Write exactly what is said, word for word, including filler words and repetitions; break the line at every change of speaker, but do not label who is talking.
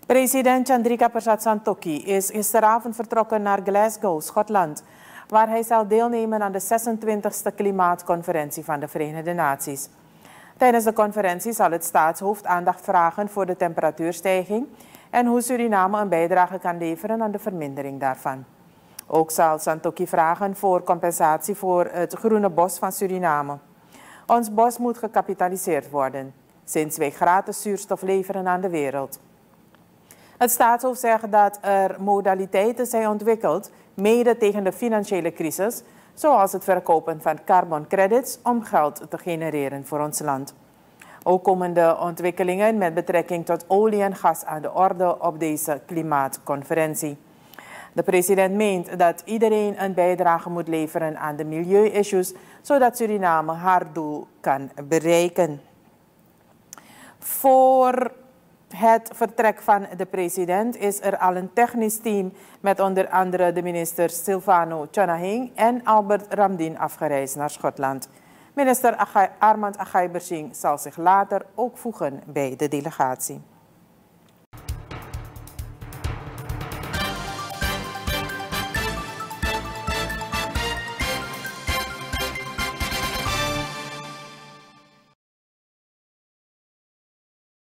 President Santokhi is gisteravond vertrokken naar Glasgow, Schotland, waar hij zal deelnemen aan de zesentwintigste klimaatconferentie van de Verenigde Naties. Tijdens de conferentie zal het staatshoofd aandacht vragen voor de temperatuurstijging en hoe Suriname een bijdrage kan leveren aan de vermindering daarvan. Ook zal Santokhi vragen voor compensatie voor het groene bos van Suriname. Ons bos moet gekapitaliseerd worden, sinds wij gratis zuurstof leveren aan de wereld. Het staatshoofd zegt dat er modaliteiten zijn ontwikkeld, mede tegen de financiële crisis, zoals het verkopen van carbon credits om geld te genereren voor ons land. Ook komen de ontwikkelingen met betrekking tot olie en gas aan de orde op deze klimaatconferentie. De president meent dat iedereen een bijdrage moet leveren aan de milieu-issues, zodat Suriname haar doel kan bereiken. Voor het vertrek van de president is er al een technisch team met onder andere de ministers Silvano Tjonahing en Albert Ramdien afgereisd naar Schotland. Minister Armand Agay-Bersing zal zich later ook voegen bij de delegatie.